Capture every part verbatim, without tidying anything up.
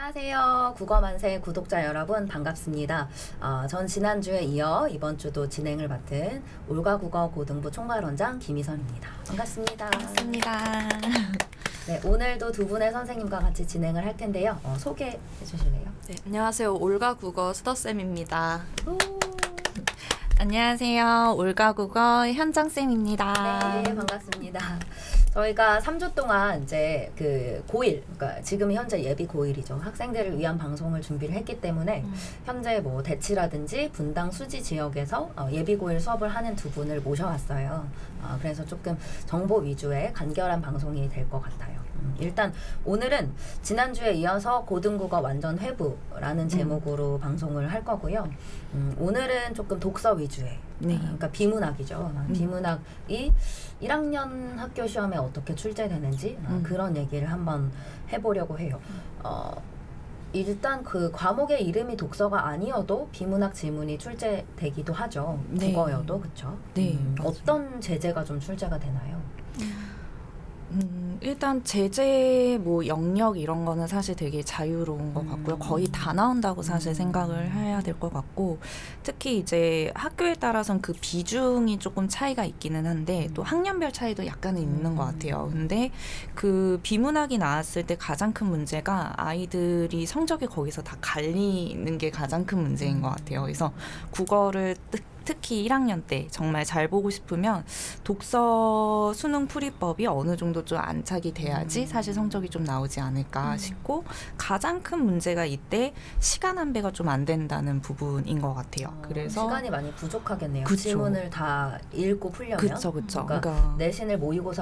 안녕하세요. 국어만세 구독자 여러분 반갑습니다. 어, 전 지난주에 이어 이번 주도 진행을 맡은 올가국어 고등부 총괄원장 김희선입니다. 반갑습니다. 반갑습니다. 네, 오늘도 두 분의 선생님과 같이 진행을 할 텐데요. 어, 소개해 주실래요? 네, 안녕하세요. 올가국어 수더쌤입니다. 안녕하세요. 올가국어 현정쌤입니다. 네, 반갑습니다. 저희가 삼 주 동안 이제 그 고일, 그러니까 지금 현재 예비 고일이죠. 학생들을 위한 방송을 준비를 했기 때문에 음. 현재 뭐 대치라든지 분당 수지 지역에서 어, 예비 고일 수업을 하는 두 분을 모셔왔어요. 어, 그래서 조금 정보 위주의 간결한 방송이 될 것 같아요. 음, 일단 오늘은 지난주에 이어서 고등국어 완전 회부라는 제목으로 음. 방송을 할 거고요. 음, 오늘은 조금 독서 위주의 네. 아, 그러니까 비문학이죠. 음. 비문학이 일 학년 학교 시험에 어떻게 출제되는지 음. 아, 그런 얘기를 한번 해보려고 해요. 어, 일단 그 과목의 이름이 독서가 아니어도 비문학 지문이 출제되기도 하죠. 네. 국어여도 그렇죠. 네, 음, 어떤 제재가 좀 출제가 되나요? 음, 일단 제재 뭐 영역 이런 거는 사실 되게 자유로운 것 같고요. 음. 거의 다 나온다고 사실 음. 생각을 해야 될 것 같고, 특히 이제 학교에 따라서는 그 비중이 조금 차이가 있기는 한데 또 학년별 차이도 약간은 있는 것 같아요. 근데 그 비문학이 나왔을 때 가장 큰 문제가 아이들이 성적이 거기서 다 갈리는 게 가장 큰 문제인 것 같아요. 그래서 국어를 특 특히 일 학년 때 정말 잘 보고 싶으면 독서 수능 풀이법이 어느 정도 좀 안착이 돼야지 사실 성적이 좀 나오지 않을까 싶고, 가장 큰 문제가 이때 시간 안배가 좀 안 된다는 부분인 것 같아요. 어, 그래서 시간이 많이 부족하겠네요. 그쵸. 지문을 다 읽고 풀려면. 그렇죠, 그렇죠. 그러니까, 그러니까 내신을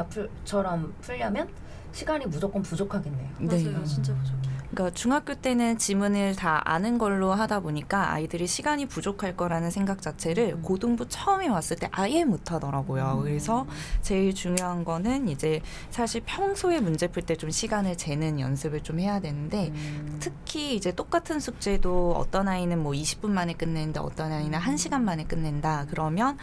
모의고사처럼 풀려면 시간이 무조건 부족하겠네요. 네. 맞아요, 진짜 부족해요. 그러니까 중학교 때는 지문을 다 아는 걸로 하다 보니까 아이들이 시간이 부족할 거라는 생각 자체를 음. 고등부 처음에 왔을 때 아예 못 하더라고요. 음. 그래서 제일 중요한 거는 이제 사실 평소에 문제 풀 때 좀 시간을 재는 연습을 좀 해야 되는데 음. 특히 이제 똑같은 숙제도 어떤 아이는 뭐 이십 분 만에 끝내는데 어떤 아이는 한 시간 만에 끝낸다. 그러면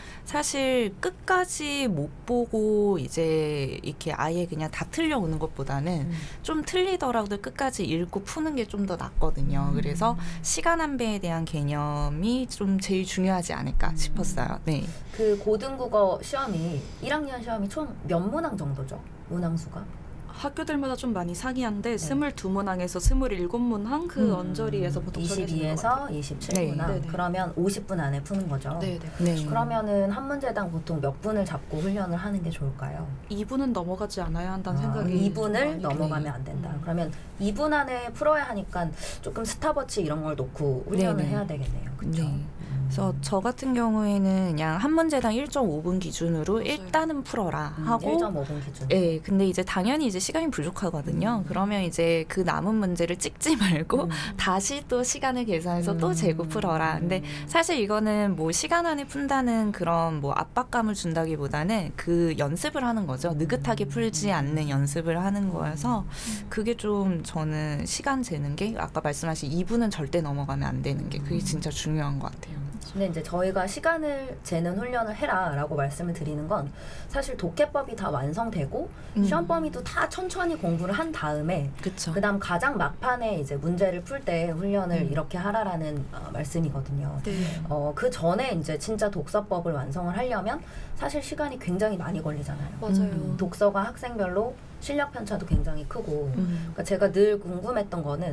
사실 끝까지 못 보고 이제 이렇게 아예 그냥 다 틀려오는 것보다는 음. 좀 틀리더라도 끝까지 읽고 푸는 게 좀 더 낫거든요. 음. 그래서 시간 안배에 대한 개념이 좀 제일 중요하지 않을까 음. 싶었어요. 네. 그 고등국어 시험이 일 학년 시험이 총 몇 문항 정도죠? 문항수가? 학교들마다 좀 많이 상이한데 네. 스물두 문항에서 스물일곱 문항 그 음. 언저리에서 보통 이십이에서 이십칠 문항. 네. 그러면 오십 분 안에 푸는 거죠. 네, 네. 네. 그러면은 한 문제당 보통 몇 분을 잡고 훈련을 하는 게 좋을까요? 이 분은 넘어가지 않아야 한다는 아, 생각이 이 분을 넘어가면 안 된다. 음. 그러면 이 분 안에 풀어야 하니까 조금 스탑워치 이런 걸 놓고 훈련을 네네. 해야 되겠네요. 그렇죠? 네. 그래서 저 같은 경우에는 그냥 한 문제당 일 점 오 분 기준으로 맞아요. 일단은 풀어라 음, 하고 일 점 오 분 기준. 네, 근데 이제 당연히 이제 시간이 부족하거든요. 음. 그러면 이제 그 남은 문제를 찍지 말고 음. 다시 또 시간을 계산해서 음. 또 재고 풀어라. 근데 사실 이거는 뭐 시간 안에 푼다는 그런 뭐 압박감을 준다기보다는 그 연습을 하는 거죠. 느긋하게 풀지 않는 연습을 하는 거여서 그게 좀 저는 시간 재는 게 아까 말씀하신 이 분은 절대 넘어가면 안 되는 게 그게 진짜 중요한 것 같아요. 근데 이제 저희가 시간을 재는 훈련을 해라 라고 말씀을 드리는 건 사실 독해법이 다 완성되고 음. 시험 범위도 다 천천히 공부를 한 다음에 그쵸. 그다음 가장 막판에 이제 문제를 풀 때 훈련을 음. 이렇게 하라라는 어, 말씀이거든요. 네. 어, 그 전에 이제 진짜 독서법을 완성을 하려면 사실 시간이 굉장히 많이 걸리잖아요. 맞아요. 음, 독서가 학생별로 실력 편차도 굉장히 크고 음. 그러니까 제가 늘 궁금했던 거는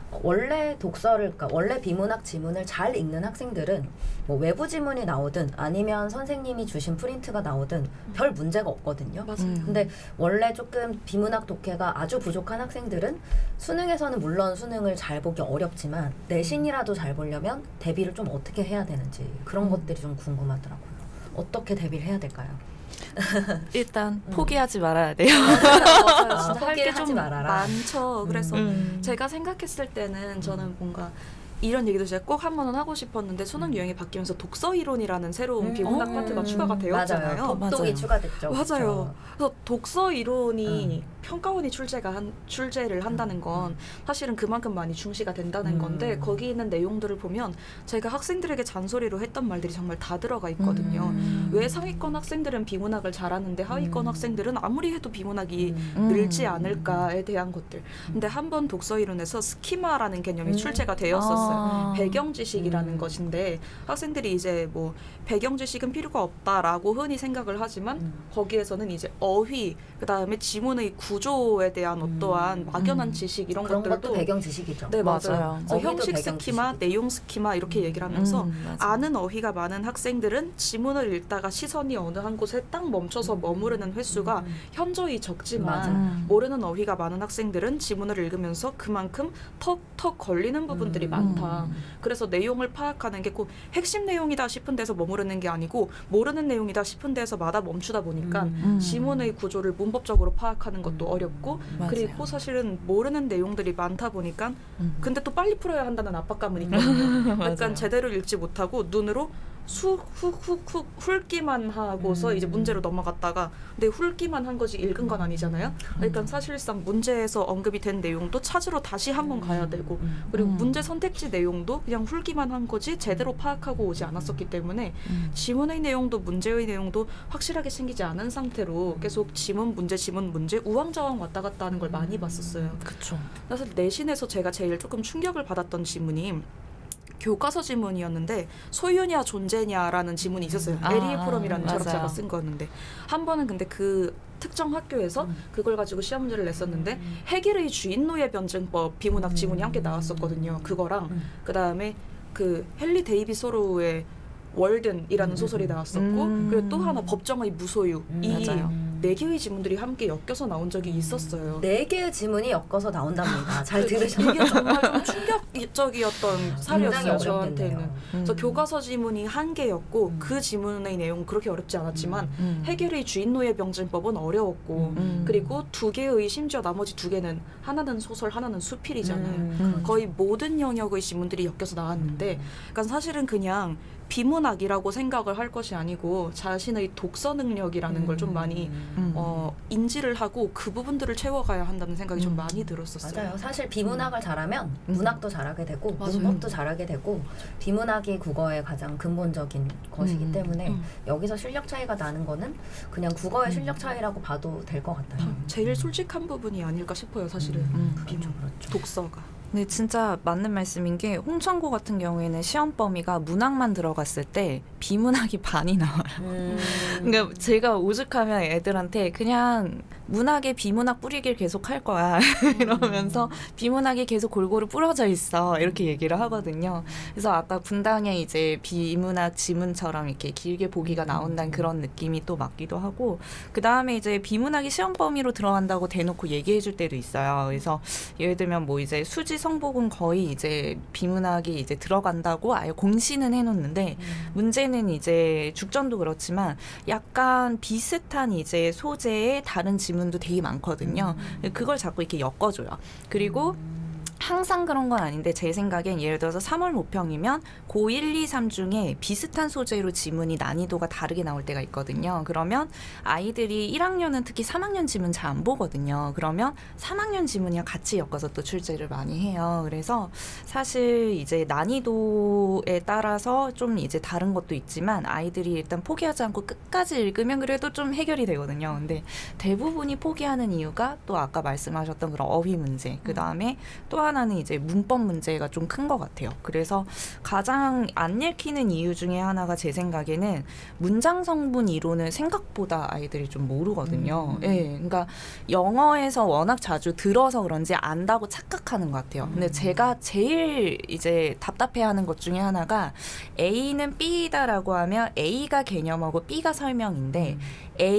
원래 독서를, 그러니까 원래 비문학 지문을 잘 읽는 학생들은 뭐 외부 지문이 나오든 아니면 선생님이 주신 프린트가 나오든 음. 별 문제가 없거든요. 맞아요. 음. 근데 원래 조금 비문학 독해가 아주 부족한 학생들은 수능에서는 물론 수능을 잘 보기 어렵지만 내신이라도 잘 보려면 대비를 좀 어떻게 해야 되는지 그런 음. 것들이 좀 궁금하더라고요. 어떻게 대비를 해야 될까요? 일단 음. 포기하지 말아야 돼요. 맞아요. 진짜 아, 할 게 좀 말아라. 많죠. 그래서 음. 제가 생각했을 때는 저는 뭔가 이런 얘기도 제가 꼭 한 번은 하고 싶었는데 수능 유형이 바뀌면서 독서 이론이라는 새로운 음. 비문학 음. 파트가 추가가 되었잖아요. 맞아요. 독독이 맞아요. 추가됐죠. 맞아요. 그래서 독서 이론이 음. 평가원이 출제가 한, 출제를 한다는 건 사실은 그만큼 많이 중시가 된다는 음. 건데 거기 있는 내용들을 보면 제가 학생들에게 잔소리로 했던 말들이 정말 다 들어가 있거든요. 음. 왜 상위권 학생들은 비문학을 잘하는데 하위권 음. 학생들은 아무리 해도 비문학이 음. 늘지 않을까에 대한 것들. 근데 한 번 독서 이론에서 스키마라는 개념이 음. 출제가 되었었어요. 아. 배경 지식이라는 음. 것인데 학생들이 이제 뭐 배경 지식은 필요가 없다라고 흔히 생각을 하지만 음. 거기에서는 이제 어휘 그다음에 지문의 구조에 대한 음. 어떠한 막연한 음. 지식 이런 그런 것들도 것도 배경 지식이죠. 네 맞아요. 맞아요. 그래서 어휘도 형식 배경 스키마, 지식이죠. 내용 스키마 이렇게 얘기를 하면서 음, 맞아. 아는 어휘가 많은 학생들은 지문을 읽다가 시선이 어느 한 곳에 딱 멈춰서 머무르는 횟수가 음. 현저히 적지만 맞아. 음. 모르는 어휘가 많은 학생들은 지문을 읽으면서 그만큼 턱턱 걸리는 부분들이 음. 많다. 음. 그래서 내용을 파악하는 게 꼭 핵심 내용이다 싶은 데서 머무르는 게 아니고 모르는 내용이다 싶은 데서마다 멈추다 보니까 음. 지문의 구조를 문법적으로 파악하는 것도 음. 어렵고 맞아요. 그리고 사실은 모르는 내용들이 많다 보니까 음. 근데 또 빨리 풀어야 한다는 압박감은 있거든요. 맞아요. 약간 제대로 읽지 못하고 눈으로 훅훅훅훅 훑기만 하고서 음. 이제 문제로 넘어갔다가 근데 훑기만 한 거지 읽은 건 아니잖아요. 그러니까 음. 사실상 문제에서 언급이 된 내용도 찾으러 다시 한번 가야 되고 음. 그리고 음. 문제 선택지 내용도 그냥 훑기만 한 거지 제대로 파악하고 오지 않았었기 때문에 음. 지문의 내용도 문제의 내용도 확실하게 생기지 않은 상태로 계속 지문 문제 지문 문제 우왕좌왕 왔다 갔다 하는 걸 많이 봤었어요. 그쵸. 사실 내신에서 제가 제일 조금 충격을 받았던 지문이 교과서 지문이었는데 소유냐 존재냐라는 지문이 있었어요. 아, 에리 프롬이라는 맞아요. 철학자가 쓴 거였는데 한 번은 근데 그 특정 학교에서 음. 그걸 가지고 시험 문제를 냈었는데 헤겔의 주인 노예 변증법 비문학 지문이 함께 나왔었거든요. 그거랑 음. 그 다음에 그 헨리 데이비 소로우의 월든이라는 음. 소설이 나왔었고 음. 그리고 또 하나 법정의 무소유 음, 이 맞아요. 네 개의 지문들이 함께 엮여서 나온 적이 있었어요. 네 개의 지문이 엮어서 나온답니다. 잘 들으셨나요? 이게 정말 좀 충격적이었던 굉장히 사례였어요. 저한테는. 어렵겠네요. 그래서 음. 교과서 지문이 한 개였고 음. 그 지문의 내용은 그렇게 어렵지 않았지만 음. 해겔의 주인노예 병증법은 어려웠고 음. 그리고 두 개의 심지어 나머지 두 개는 하나는 소설 하나는 수필이잖아요. 음, 음. 거의 모든 영역의 지문들이 엮여서 나왔는데 그러니까 사실은 그냥 비문학이라고 생각을 할 것이 아니고 자신의 독서 능력이라는 걸 좀 많이 음. 어, 인지를 하고 그 부분들을 채워가야 한다는 생각이 좀 음. 많이 들었었어요. 맞아요. 사실 비문학을 잘하면 음. 문학도 잘하게 되고 맞아요. 문법도 잘하게 되고 비문학이 국어의 가장 근본적인 것이기 음. 때문에 음. 여기서 실력 차이가 나는 거는 그냥 국어의 음. 실력 차이라고 봐도 될 것 같아요. 제일 솔직한 부분이 아닐까 싶어요. 사실은 음. 비문 그렇죠. 독서가. 근데 진짜 맞는 말씀인 게 홍천고 같은 경우에는 시험 범위가 문학만 들어갔을 때 비문학이 반이 나와요. 음. 그러니까 제가 오죽하면 애들한테 그냥 문학에 비문학 뿌리기를 계속 할 거야 이러면서 비문학이 계속 골고루 뿌려져 있어 이렇게 얘기를 하거든요. 그래서 아까 분당에 이제 비문학 지문처럼 이렇게 길게 보기가 나온다는 그런 느낌이 또 맞기도 하고 그 다음에 이제 비문학이 시험 범위로 들어간다고 대놓고 얘기해 줄 때도 있어요. 그래서 예를 들면 뭐 이제 수지 성복은 거의 이제 비문학이 이제 들어간다고 아예 공시는 해놓는데 문제는 이제 죽전도 그렇지만 약간 비슷한 이제 소재의 다른 지문도 되게 많거든요. 그걸 자꾸 이렇게 엮어줘요. 그리고 항상 그런 건 아닌데 제 생각엔 예를 들어서 삼월 모평이면 고 일, 이, 삼 중에 비슷한 소재로 지문이 난이도가 다르게 나올 때가 있거든요. 그러면 아이들이 일 학년은 특히 삼 학년 지문 잘 안 보거든요. 그러면 삼 학년 지문이랑 같이 엮어서 또 출제를 많이 해요. 그래서 사실 이제 난이도에 따라서 좀 이제 다른 것도 있지만 아이들이 일단 포기하지 않고 끝까지 읽으면 그래도 좀 해결이 되거든요. 근데 대부분이 포기하는 이유가 또 아까 말씀하셨던 그런 어휘 문제, 그 다음에 또 하나는 이제 문법 문제가 좀 큰 것 같아요. 그래서 가장 안 읽히는 이유 중에 하나가 제 생각에는 문장 성분 이론을 생각보다 아이들이 좀 모르거든요. 음. 예, 그러니까 영어에서 워낙 자주 들어서 그런지 안다고 착각하는 것 같아요. 근데 제가 제일 이제 답답해하는 것 중에 하나가 A는 B다라고 하면 A가 개념하고 B가 설명인데 음.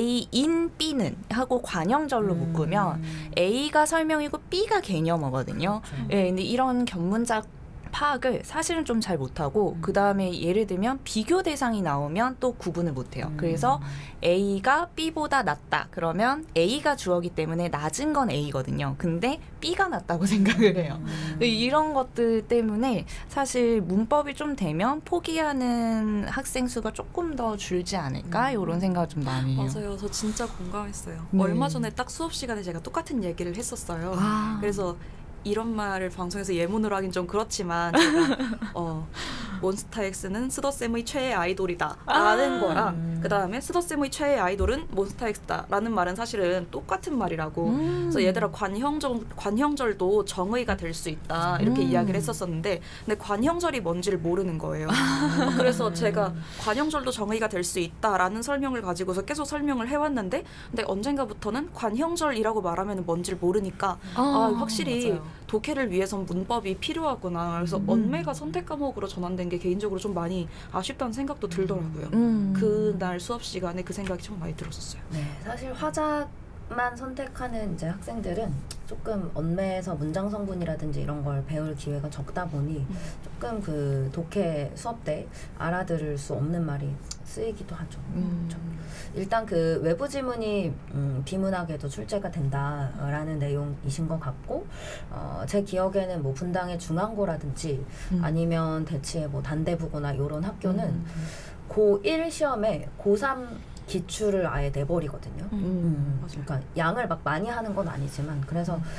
A인 B는 하고 관형절로 음. 묶으면 A가 설명이고 B가 개념어거든요. 그렇죠. 예, 근데 이런 견문작 파악을 사실은 좀 잘 못하고 음. 그 다음에 예를 들면 비교 대상이 나오면 또 구분을 못해요. 음. 그래서 A가 B보다 낮다. 그러면 A가 주어기 때문에 낮은 건 A거든요. 근데 B가 낮다고 생각을 해요. 음. 이런 것들 때문에 사실 문법이 좀 되면 포기하는 학생 수가 조금 더 줄지 않을까? 음. 이런 생각을 좀 많이 해요. 맞아요. 저 진짜 공감했어요. 네. 얼마 전에 딱 수업 시간에 제가 똑같은 얘기를 했었어요. 아. 그래서 이런 말을 방송에서 예문으로 하긴 좀 그렇지만 제가 어, 몬스타엑스는 스더쌤의 최애 아이돌이다 라는 아~ 거랑 음. 그 다음에 스더쌤의 최애 아이돌은 몬스타엑스다 라는 말은 사실은 똑같은 말이라고 음. 그래서 얘들아 관형절, 관형절도 정의가 될 수 있다 이렇게 음. 이야기를 했었었는데 근데 관형절이 뭔지를 모르는 거예요. 아~ 그래서 제가 관형절도 정의가 될 수 있다라는 설명을 가지고서 계속 설명을 해왔는데 근데 언젠가부터는 관형절이라고 말하면 뭔지를 모르니까 아, 아 확실히 맞아요. 독해를 위해선 문법이 필요하구나. 그래서 음. 언매가 선택 과목으로 전환된 게 개인적으로 좀 많이 아쉽다는 생각도 들더라고요. 음. 그날 수업 시간에 그 생각이 참 많이 들었었어요. 네, 사실 화작만 선택하는 이제 학생들은 조금 언매에서 문장 성분이라든지 이런 걸 배울 기회가 적다 보니 음. 조금 그 독해 수업 때 알아들을 수 없는 말이 쓰이기도 하죠. 음. 그렇죠. 일단 그 외부 지문이 음, 비문학에도 출제가 된다라는 내용이신 것 같고 어, 제 기억에는 뭐 분당의 중앙고라든지 음. 아니면 대치의 뭐 단대부고나 이런 학교는 음. 고일 시험에 고삼 기출을 아예 내버리거든요. 음, 음, 그러니까 양을 막 많이 하는 건 아니지만 그래서 음.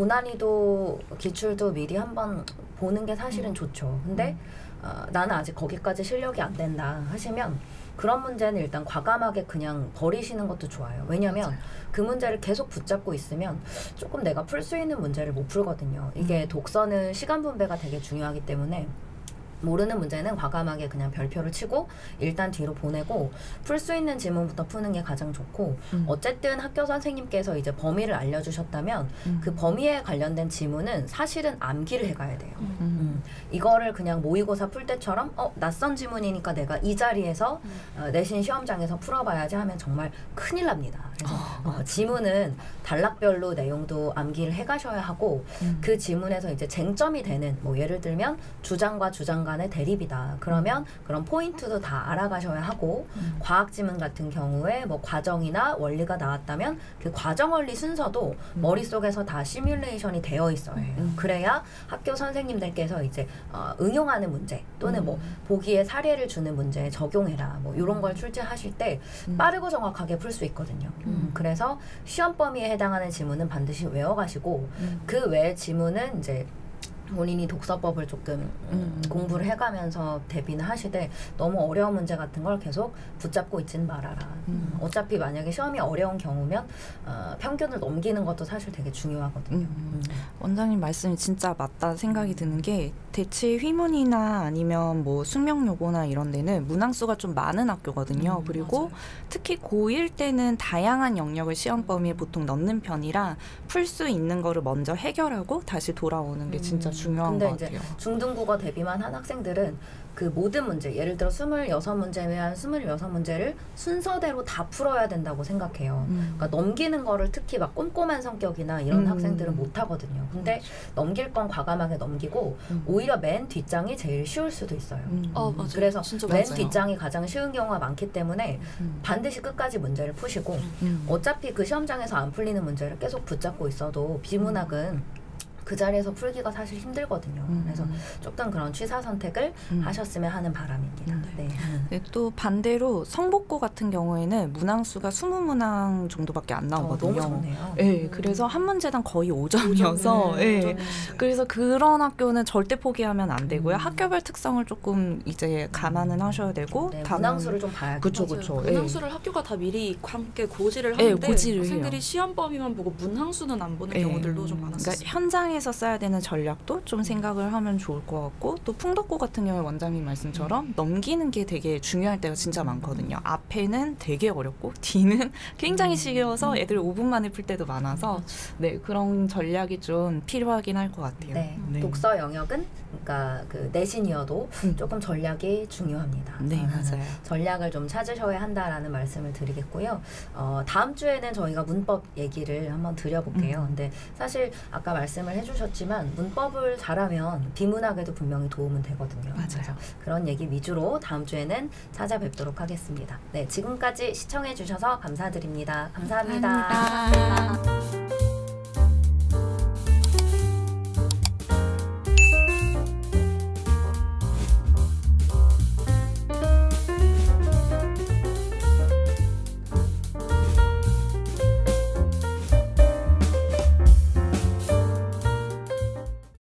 고난이도 기출도 미리 한번 보는 게 사실은 음. 좋죠. 근데 어, 나는 아직 거기까지 실력이 안 된다 하시면 그런 문제는 일단 과감하게 그냥 버리시는 것도 좋아요. 왜냐하면 맞아요. 그 문제를 계속 붙잡고 있으면 조금 내가 풀 수 있는 문제를 못 풀거든요. 이게 음. 독서는 시간 분배가 되게 중요하기 때문에 모르는 문제는 과감하게 그냥 별표를 치고 일단 뒤로 보내고 풀 수 있는 지문부터 푸는 게 가장 좋고 음. 어쨌든 학교 선생님께서 이제 범위를 알려주셨다면 음. 그 범위에 관련된 지문은 사실은 암기를 해가야 돼요. 음. 음. 이거를 그냥 모의고사 풀 때처럼 어 낯선 지문이니까 내가 이 자리에서 음. 어, 내신 시험장에서 풀어봐야지 하면 정말 큰일 납니다. 그래서 어, 어, 지문은 단락별로 내용도 암기를 해가셔야 하고 음. 그 지문에서 이제 쟁점이 되는 뭐 예를 들면 주장과 주장 간의 대립이다. 그러면 그런 포인트도 다 알아가셔야 하고 음. 과학 지문 같은 경우에 뭐 과정이나 원리가 나왔다면 그 과정 원리 순서도 음. 머릿속에서 다 시뮬레이션이 되어 있어야 해요. 음. 그래야 학교 선생님들께서 이제 어, 응용하는 문제 또는 음. 뭐 보기에 사례를 주는 문제에 적용해라 뭐 이런 걸 출제하실 때 음. 빠르고 정확하게 풀 수 있거든요. 음. 그래서 시험 범위에 해당하는 지문은 반드시 외워가시고 음. 그 외 지문은 이제 본인이 독서법을 조금 음. 공부를 해가면서 대비는 하시되 너무 어려운 문제 같은 걸 계속 붙잡고 있지는 말아라. 음. 어차피 만약에 시험이 어려운 경우면 어, 평균을 넘기는 것도 사실 되게 중요하거든요. 음. 음. 원장님 말씀이 진짜 맞다 생각이 드는 게 대체 휘문이나 아니면 뭐 숙명여고나 이런 데는 문항수가 좀 많은 학교거든요. 음, 그리고 맞아요. 특히 고일 때는 다양한 영역을 시험 범위에 보통 넣는 편이라 풀 수 있는 거를 먼저 해결하고 다시 돌아오는 게 진짜 음. 중요한 것 같아요. 중등국어 대비만 한 학생들은 그 모든 문제, 예를 들어 스물여섯 문제면 스물여섯 문제를 순서대로 다 풀어야 된다고 생각해요. 음. 그러니까 넘기는 거를 특히 막 꼼꼼한 성격이나 이런 음. 학생들은 못 하거든요. 근데 그렇지. 넘길 건 과감하게 넘기고 음. 오히려 맨 뒷장이 제일 쉬울 수도 있어요. 음. 어, 맞아요. 그래서 맨 맞아요. 뒷장이 가장 쉬운 경우가 많기 때문에 음. 반드시 끝까지 문제를 푸시고 음. 어차피 그 시험장에서 안 풀리는 문제를 계속 붙잡고 있어도 비문학은 그 자리에서 풀기가 사실 힘들거든요. 음. 그래서 조금 그런 취사 선택을 음. 하셨으면 하는 바람입니다. 음. 네. 네, 또 반대로 성복고 같은 경우에는 문항수가 이십 문항 정도밖에 안 나오거든요. 어, 너무 적네요. 네, 음. 그래서 한 문제당 거의 오 점이어서 네. 네. 그래서 그런 학교는 절대 포기하면 안 되고요. 음. 학교별 특성을 조금 이제 감안은 하셔야 되고 네, 문항수를 좀 봐야죠. 그렇죠, 그렇죠. 문항수를 네. 학교가 다 미리 함께 고지를 하는데 네, 고지를 학생들이 해요. 시험 범위만 보고 문항수는 안 보는 네. 경우들도 좀 많았어요. 그러니까 현장에 에서 써야 되는 전략도 좀 생각을 하면 좋을 것 같고 또 풍덕고 같은 경우에 원장님 말씀처럼 음. 넘기는 게 되게 중요할 때가 진짜 많거든요. 앞에는 되게 어렵고 뒤는 굉장히 음. 쉬워서 애들 오 분 만에 풀 때도 많아서 네 그런 전략이 좀 필요하긴 할 것 같아요. 네. 네. 독서 영역은 그러니까 그 내신이어도 음. 조금 전략이 중요합니다. 네 아, 맞아요. 전략을 좀 찾으셔야 한다라는 말씀을 드리겠고요. 어, 다음 주에는 저희가 문법 얘기를 한번 드려볼게요. 음. 근데 사실 아까 말씀을 해주신 해주셨지만 문법을 잘하면 비문학에도 분명히 도움은 되거든요. 맞아요. 그래서 그런 얘기 위주로 다음 주에는 찾아뵙도록 하겠습니다. 네, 지금까지 시청해주셔서 감사드립니다. 감사합니다. 감사합니다.